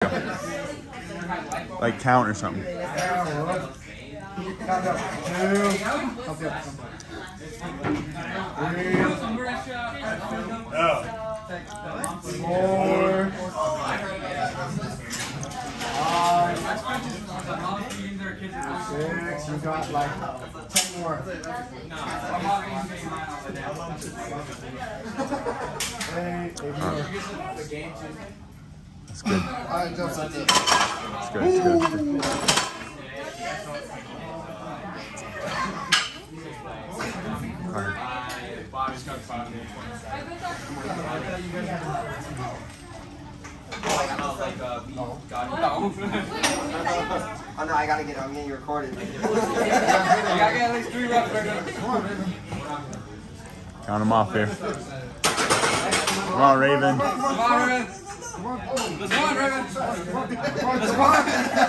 Like count or something. Count up 2. Help you up. 3. 4. 6. You got like 10 more. 8. That's good. Alright, that's it. That's good. That's good. Oh no, I gotta get. I'm getting recorded. You gotta get at least 3 reps. Count them off here. Come on, Raven. Come on, Raven. Let's go, Raven. Let's go.